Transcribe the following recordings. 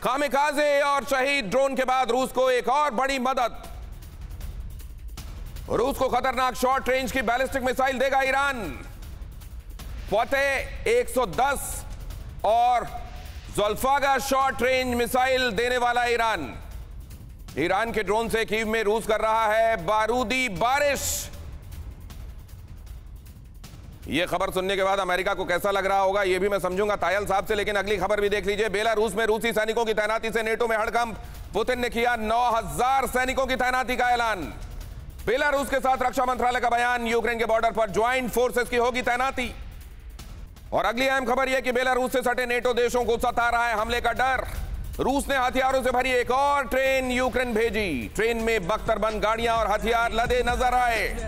खामिकाजे और शहीद ड्रोन के बाद रूस को एक और बड़ी मदद। रूस को खतरनाक शॉर्ट रेंज की बैलिस्टिक मिसाइल देगा ईरान। फतेह 110 और ज़ुल्फ़ाकार शॉर्ट रेंज मिसाइल देने वाला ईरान। ईरान के ड्रोन से कीव में रूस कर रहा है बारूदी बारिश। यह खबर सुनने के बाद अमेरिका को कैसा लग रहा होगा यह भी मैं समझूंगा तायल साहब से, लेकिन अगली खबर भी देख लीजिए। बेलारूस में रूसी सैनिकों की तैनाती से नेटो में हड़कंप। पुतिन ने किया 9000 सैनिकों की तैनाती का ऐलान। बेलारूस के साथ रक्षा मंत्रालय का बयान, यूक्रेन के बॉर्डर पर ज्वाइंट फोर्सेस की होगी तैनाती। और अगली अहम खबर यह कि बेलारूस से सटे नेटो देशों को सता रहा है हमले का डर। रूस ने हथियारों से भरी एक और ट्रेन यूक्रेन भेजी। ट्रेन में बख्तरबंद गाड़ियां और हथियार लदे नजर आए।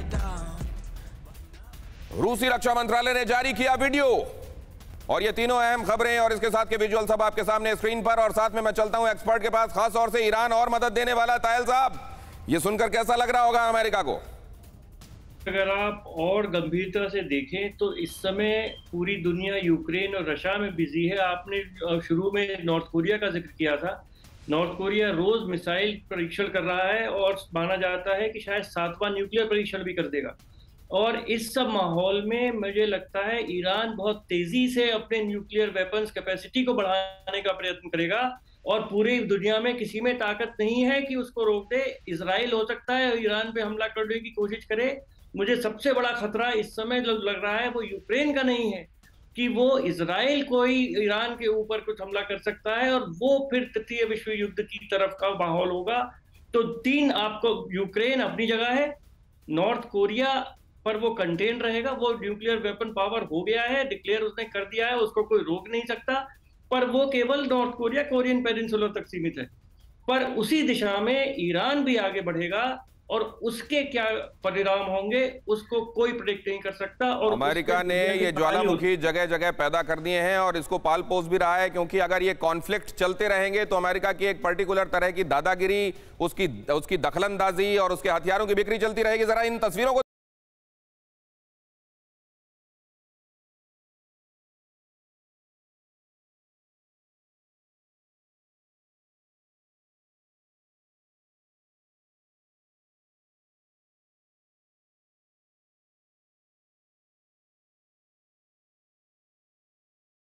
रूसी रक्षा मंत्रालय ने जारी किया वीडियो। और ये तीनों अहम खबरें और इसके साथ के विजुअल सब आपके सामने स्क्रीन पर। और साथ में मैं चलता हूं एक्सपर्ट के पास, खास तौर से ईरान और मदद देने वाला तायल साहब। ये सुनकर कैसा लग रहा होगा अमेरिका को? अगर आप और गंभीरता से देखें तो इस समय पूरी दुनिया यूक्रेन और रशिया में बिजी है। आपने शुरू में नॉर्थ कोरिया का जिक्र किया था। नॉर्थ कोरिया रोज मिसाइल परीक्षण कर रहा है और माना जाता है कि शायद 7वां न्यूक्लियर परीक्षण भी कर देगा। और इस सब माहौल में मुझे लगता है ईरान बहुत तेजी से अपने न्यूक्लियर वेपन्स कैपेसिटी को बढ़ाने का प्रयत्न करेगा। और पूरी दुनिया में किसी में ताकत नहीं है कि उसको रोक दे। इजराइल हो सकता है ईरान पे हमला करने की कोशिश करे। मुझे सबसे बड़ा खतरा इस समय लग रहा है वो यूक्रेन का नहीं है कि वो इजराइल कोई ईरान के ऊपर कुछ हमला कर सकता है और वो फिर तृतीय विश्व युद्ध की तरफ का माहौल होगा। तो तीन, आपको यूक्रेन अपनी जगह है, नॉर्थ कोरिया पर वो कंटेन रहेगा, वो न्यूक्लियर वेपन पावर हो गया है, डिक्लेयर उसने कर दिया है, उसको कोई रोक नहीं सकता। पर वो केवल नॉर्थ कोरिया कोरियन पेनिनसुला तक सीमित है। पर उसी दिशा में ईरान भी आगे बढ़ेगा और उसके क्या परिणाम होंगे उसको कोई प्रेडिक्ट नहीं कर सकता। और अमेरिका ने ये ज्वालामुखी जगह जगह पैदा कर दिए हैं और इसको पाल पोस भी रहा है, क्योंकि अगर ये कॉन्फ्लिक्ट चलते रहेंगे तो अमेरिका की एक पर्टिकुलर तरह की दादागिरी, उसकी दखलंदाजी और उसके हथियारों की बिक्री चलती रहेगी। जरा इन तस्वीरों को